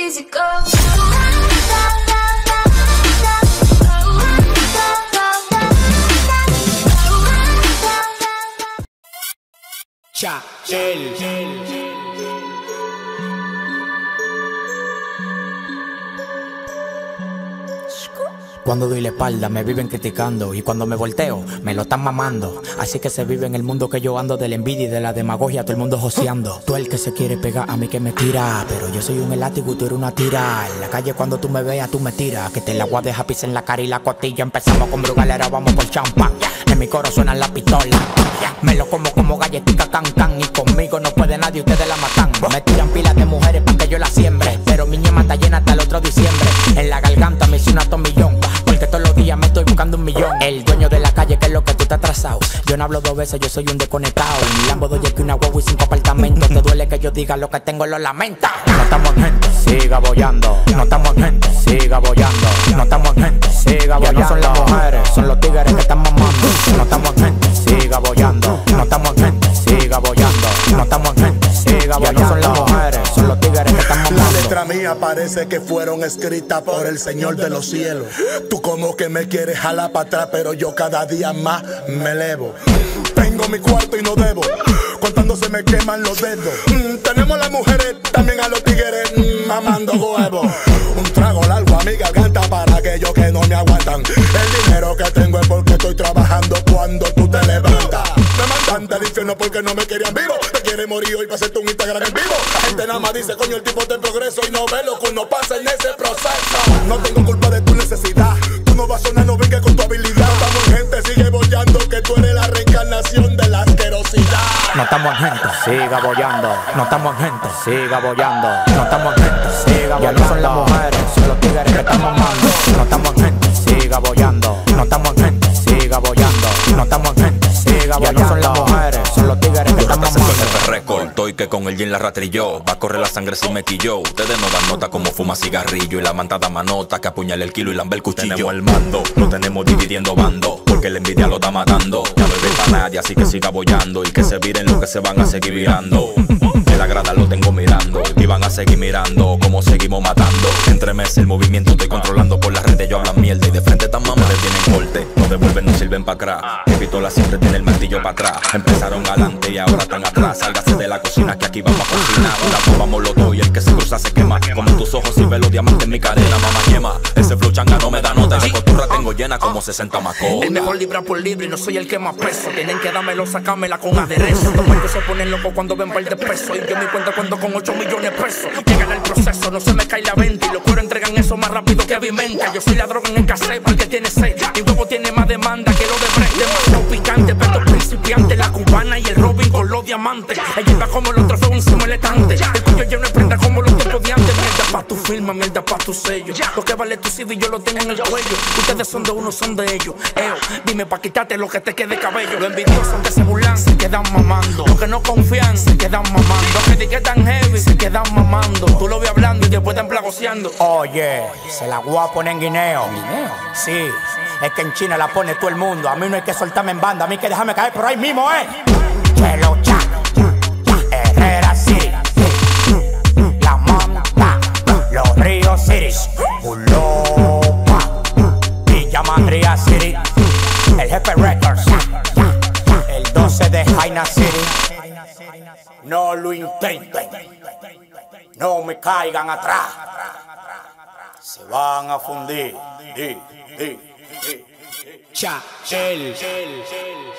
easy go. Cuando doy la espalda me viven criticando y cuando me volteo me lo están mamando. Así que se vive en el mundo que yo ando, de la envidia y de la demagogia, todo el mundo joseando. Tú el que se quiere pegar a mí que me tira, pero yo soy un elástico y tú eres una tira. En la calle cuando tú me veas tú me tiras, que te la voy a dejar pisar en la cara y la costilla. Empezamos con brugalera, vamos por champán. En mi coro suenan las pistolas, me lo como galletica can can. Y conmigo no puede nadie, ustedes la matan. Me tiran pilas de mujeres para que yo la siembre, pero mi ñema está llena hasta el otro diciembre. En la garganta me hice una tomillón, porque todos los días me estoy buscando un millón. El dueño de la calle, que es lo que tú te has atrasado. Yo no hablo dos veces, yo soy un desconectado. En mi Lambo doy aquí una guagua y 5 apartamentos. Te duele que yo diga lo que tengo, lo lamenta. No estamos en gente, siga bollando. No estamos en gente, siga bollando. No estamos en gente, siga bollando. Ya no son las mujeres, son los tigres que están mamando. No estamos en gente, siga bollando. No estamos en gente, siga bollando. No estamos en gente, siga bollando. Ya no son las mujeres, son los tigres que están mamando. La letra mía parece que fueron escritas por el Señor de los cielos. Tú como que me quieres jalar para atrás, pero yo cada día más me elevo. Tengo mi cuarto y no debo, contando se me queman los dedos. Tenemos las mujeres, también a los tigres, mamando huevo. Un trago largo a mi garganta para aquellos que no me aguantan. El dinero que tengo es porque estoy trabajando cuando tú te levantas. Me mandan del infierno porque no me querían vivo. Te quiere morir hoy para hacerte un Instagram en vivo. La gente nada más dice, coño, el tipo de progreso y no ve lo que uno pasa en ese proceso. No tengo culpa de tu necesidad, tú no vas a sonar, no vengas con tu habilidad. No estamos en gente, sigue bollando, que tú eres la reencarnación de la asquerosidad. No estamos en gente, siga bollando. No estamos en gente, siga bollando. No estamos en gente, siga bollando. Ya no son las mujeres, son los tigres que están mamando. No estamos en gente, siga bollando. No estamos en gente, siga bollando. No estamos en gente, siga bollando. Ya no son las mujeres, son los tigres que están mamando. Estoy que con el gin la rastrilló, va a correr la sangre sin mequillo. Ustedes no dan nota como fuma cigarrillo y la mantada manota que apuñala el kilo y lambe el cuchillo. Tenemos el mando, no tenemos dividiendo bando, porque la envidia lo está matando. Ya no hay para nadie, así que siga bollando y que se viren lo que se van a seguir virando. En la grada lo tengo mirando y van a seguir mirando como seguimos matando. Entre meses el movimiento estoy controlando, por las redes yo hablan mierda y de frente tan mamá tienen corte, no devuelven, no sirven pa' atrás. Mi pistola siempre tiene el martillo para atrás. Empezaron adelante y ahora están atrás. Sálgase de la cocina que aquí vamos a cocinar. Una bomba molotov y el que se cruza se quema. Como tus ojos y ve los diamantes en mi cadena, mamá yema. Ese flow changa no me da nota y de coturra tengo llena como 60 macos. El mejor libra por libre y no soy el que más peso. Tienen que dármelo, sacármela con aderezo. Los cuentos se ponen locos cuando ven par de pesos. Y yo mi cuenta cuento con 8 millones de pesos. Llegan al proceso, no se me cae la venta. Y los cueros entregan eso más rápido que Avimenta. Yo soy la droga en el cassette porque tiene sed. Mi huevo tiene más demanda que lo de Brett. Demasiado picante, pero principiante. La cubana y el Robin con los diamantes. Ella va como los trofeos encima del estante. El cuello lleno de prenda como los tiempos de antes. Mierda pa' tu firma, mierda pa' tu sello. Lo que vale tu CD yo lo tengo en el cuello. Ustedes son de uno, son de ellos. Dime pa' quitarte lo que te quede cabello. Los envidiosos que se burlan se quedan mamando. Los que no confían se quedan mamando. Los que te tan heavy se quedan mamando. Tú lo ves hablando y después están plagoseando. Oye, se la voy a poner en guineo. Sí, es que en China la pone todo el mundo. A mí no hay que soltarme en banda, a mí hay que dejarme caer por ahí mismo, Chelo Cha, Herrera City, La Manta, Los Ríos City, Ulopa, Villa Madrid City, el Jefe Records, el 12 de Jaina City. No lo intenten, no me caigan atrás, se van a fundir. Cha,